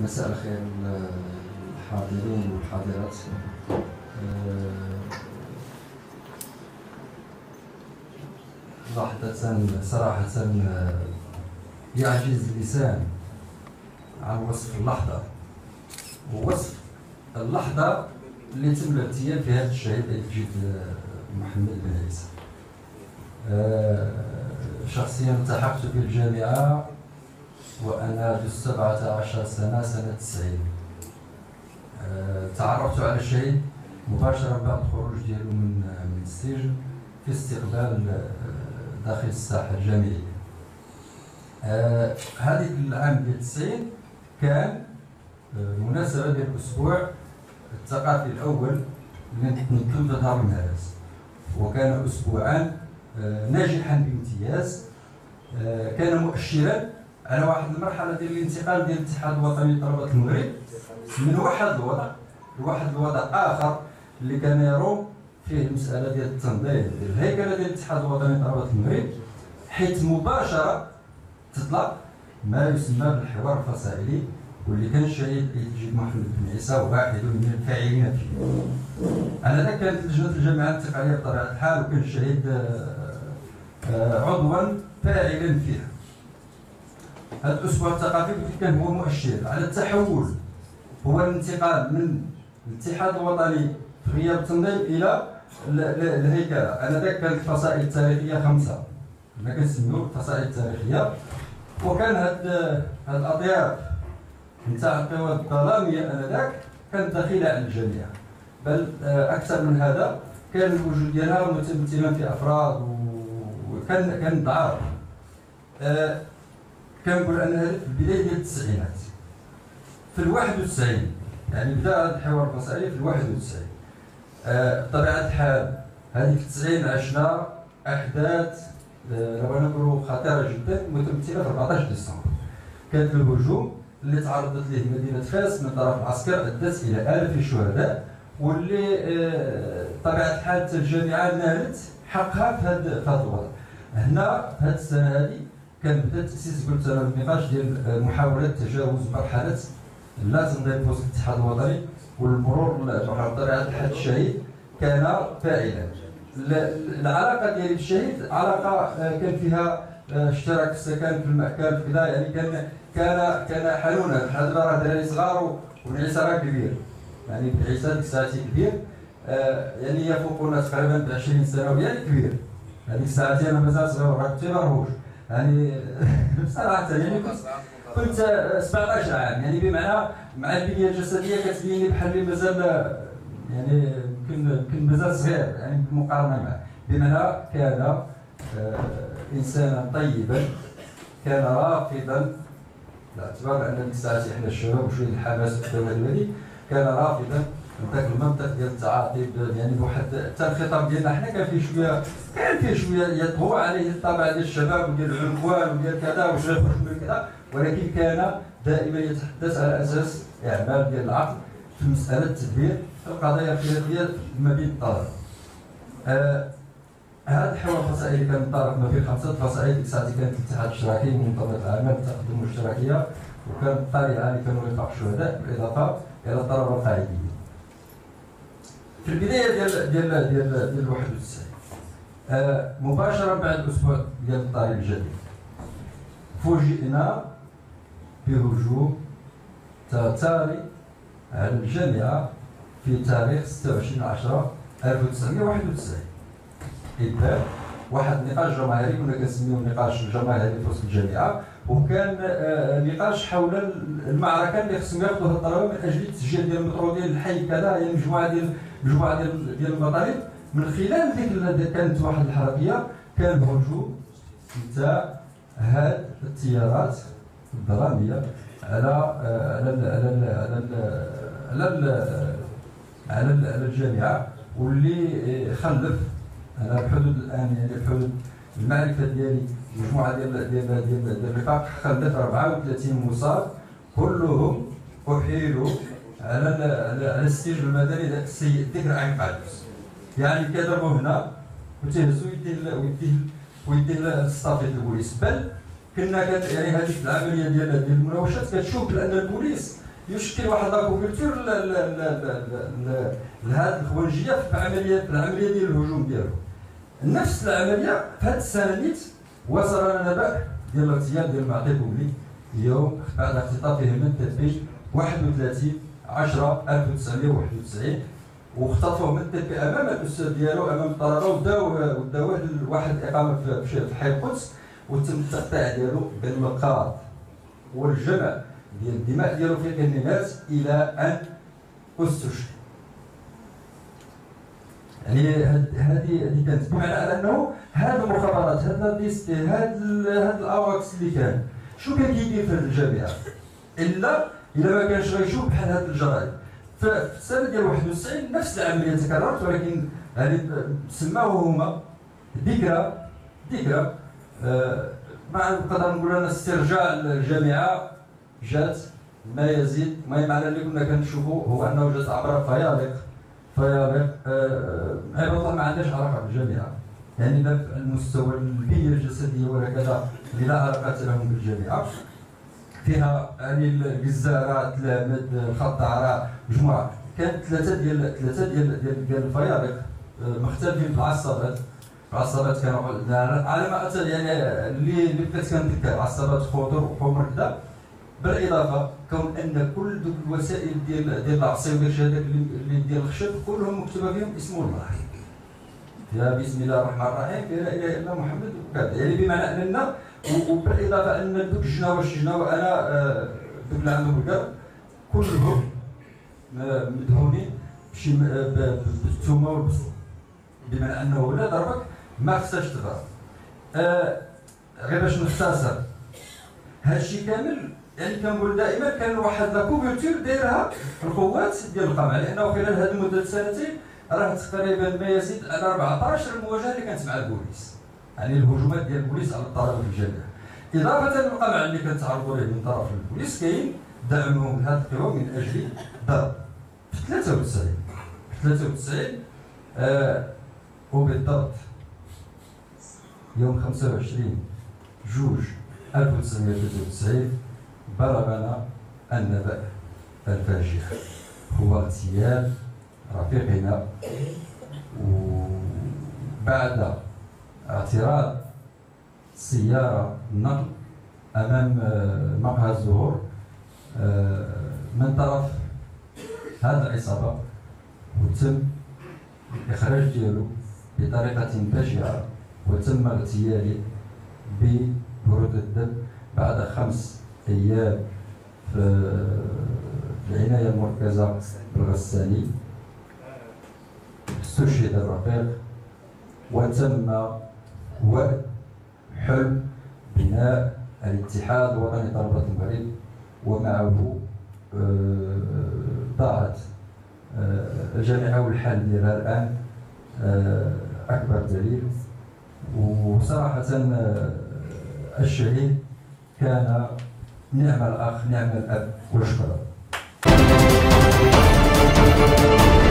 مساء الخير الحاضرين والحاضرات. لحظة صراحة يعجز اللسان عن وصف اللحظة ووصف اللحظة اللي تم الاغتيال في هذا الشهيد الجديد محمد بن عيسى. شخصيا التحقت في الجامعة وأنا ذو 17 سنة، سنة 90. تعرفت على الشهيد مباشرة بعد الخروج ديالو من السجن في استقبال داخل الساحة الجامعية. هذيك العام ديال 90 كان مناسبة ديال الأسبوع الثقافي الأول اللي نتنظم في دار المعرس، وكان أسبوعا ناجحا بامتياز. كان مؤشرا على واحد المرحلة ديال الانتقال ديال الاتحاد الوطني لطلبة المغرب من واحد الوضع لواحد الوضع آخر اللي كان يروم فيه المسألة ديال التنظيم ديال الهيكلة ديال الاتحاد الوطني لطلبة المغرب، حيث مباشرة تطلق ما يسمى بالحوار الفصائلي، واللي كان الشهيد الجديد محمد بن عيسى واحد من الفاعلين فيه. آنذاك كانت لجنة الجامعة الانتقالية بطبيعة الحال، وكان الشهيد عضوا فاعلا فيها. هذا الأسبوع الثقافي كان هو مؤشر على التحول، هو الانتقال من الاتحاد الوطني في غياب التنظيم إلى الهيكلة. آنذاك كانت الفصائل التاريخية 5 ما كنسميو الفصائل التاريخية، وكان هاد الأطياف نتاع القوى الظلامية آنذاك كانت دخيلة على الجميع، بل أكثر من هذا كان الوجود ديالها متمثلا في أفراد وكان ضعاف. كنقول أن هذا في البداية ديال التسعينات، في 91 يعني بدا هذا الحوار الفصائلي في 91. بطبيعة الحال هذيك 90 عشنا أحداث لو نقولوا خطيرة جدا متمثلة في 14 ديسمبر. كانت الهجوم اللي تعرضت ليه مدينة فاس من طرف العسكر أدت إلى آلاف الشهداء، واللي بطبيعة الحال الجامعة نالت حقها في هذا الوضع. هنا في هذه السنة هذه كان بدا تأسيس قلت أنا النقاش ديال محاولة تجاوز مرحلة لا تنظيم بوسط الاتحاد الوطني والمرور بطبيعة الحال الشهيد كان فاعلا. العلاقة ديالي بالشهيد علاقة كان فيها اشتراك السكن في المأكل في كذا، يعني كان حنونا. بحال دابا راه دراري صغار والعيسى راه كبير، يعني عيسى ديك الساعتي كبير، يعني يفوقنا تقريبا ب 20 سنة، يعني كبير. هذيك الساعتين انا مازال صغير، راه كنت مرهوش يعني بصراحة، يعني كنت 17 عام، يعني بمعنى مع البنية الجسدية كتبيني بحال اللي مازال يعني يمكن مازال صغير يعني بالمقارنة معه. بمعنى كان إنسانا طيبا، كان رافضا، باعتبار أن ديك الساعة احنا الشباب وشوية الحماس والدوله هذه، كان رافضا ذاك المنطق ديال التعاطي، يعني بواحد حتى الخطاب ديالنا حنا كان فيه شويه يطغى عليه الطابع ديال الشباب وديال العنفوان وديال كذا واش غيخرج من كذا، ولكن كان دائما يتحدث على اساس اعمال ديال العقل في مساله التدبير القضايا الخلافيه ما بين الطرف. هذا الحوار الفصائلي كان مطرح ما بين 5 فصائل. ديك الساعه كانت الاتحاد الاشتراكي منظمه الاعمال التقدم الاشتراكيه، وكانت الطريقه اللي كانوا لقاء الشهداء بالاضافه الى الطلبه القاعدين. في البدايه ديال 91 مباشره بعد اسبوع ديال الطريق الجديد فوجئنا بهجوم تتالي على الجامعه في تاريخ 26/10/1991. إذا واحد النقاش جماهيري كنا كنسميوه النقاش الجماهيري في وسط الجامعه، وكان نقاش حول المعركه اللي خصهم ياخذوها الطلبه من اجل التسجيل ديال المترو ديال الحي كذا، يعني مجموعه ديال المطالب. من خلال ديك كانت واحد الحركيه، كان هجوم نتاع هاد التيارات الظلاميه على الجامعه، واللي خلف انا بحدود الان، يعني بحدود المعرفه ديالي مجموعه ديال الرفاق خلت 34 مصاب كلهم احيلوا على السجن المدني ذاك السيء الذكر عين قادوس. يعني كضربوا هنا وتهزوا ويديه للصافي البوليس. بل كنا يعني هذيك العمليه ديال المناوشات كتشوف بان البوليس يشكل واحد لاكوفرتور لهذه الخوانجيه في العمليه ديال الهجوم ديالو. نفس العمليه في هذه السنه نيت وصلنا نبأ ديال الاغتيال ديال معطي بوبلي يوم بعد اختطافه من التدبير 31/10/1991 واختطفوه من التدبير امام الاستاذ ديالو امام الطلبه وداوه لواحد الاقامه في حي القدس وتم التقطيع ديالو بالمقاط والجمع ديال الدماء ديالو في الكلمات الى ان استشهد. يعني هذه كانت بمعنى على انه هذه المخابرات هذا الاواكس اللي كان شنو كان كيدير في هذه الجامعه الا ما كانش غيشوف بحال هذه الجرائم. فالسنه ديال 91 نفس العمليه تكررت ولكن يعني سماوه هما ذكرى مع نقدر نقول انا استرجاع الجامعه جات ما يزيد ما معنى اللي كنا كنشوفوا هو انه جات عبر فيالق عباد الله ما عندهاش علاقه بالجامعه، يعني لا في المستوى البنيه الجسديه ولا كذا اللي لا علاقه لهم بالجامعه. فيها يعني الجزاره، تلامذ، الخطاره، مجموعه كانت ثلاثه ديال الفيالق مختلفين في العصابات كانوا على ما اتى يعني اللي بدات كنذكر عصابات خضر وحمر كذا. بالاضافه كون ان كل دوك الوسائل ديال العصي وداك الشيء هذاك اللي ديال الخشب كلهم مكتوبه فيهم اسم الله، يا بسم الله الرحمن الرحيم لا اله الا محمد وكذا، يعني بمعنى اننا وبالاضافه ان دوك الجناوه انا دوك اللي عندهم القلب كلهم مدهونين بشي بالثومه والبصل، بمعنى انه لا ضربك ما خصهاش تضرب. غير باش نختصر هادشي كامل، يعني كنقول دائما كان واحد لا كوفرتور دايرها القوات ديال القمع، لانه خلال هذه المده سنتين راه تقريبا ما يزيد على 14 المواجهه اللي كانت مع البوليس، يعني الهجومات ديال البوليس على الطلبه في الجامعه. اضافه للقمع اللي كنتعرضوا ليه من طرف البوليس كاين دعمهم لهذه القوى من اجل ضرب. في 93 وبالضبط يوم 25/2/1993 بلغنا النبأ الفاجع، هو اغتيال رفيقنا وبعد اعتراض سيارة نقل أمام مقهى الزهور من طرف هذه العصابة، وتم الإخراج ديالو بطريقة بشعة وتم اغتياله ببرود الدم بعد 5 أيام في العناية المركزة بالغساني. استشهد الرفيق وتم وعد حلم بناء الاتحاد الوطني طلبة المغرب، ومعه ضاعت الجامعة والحال ديالها الآن أكبر دليل. وصراحة الشهيد كان نعم الأخ نعم الأب وشكرا.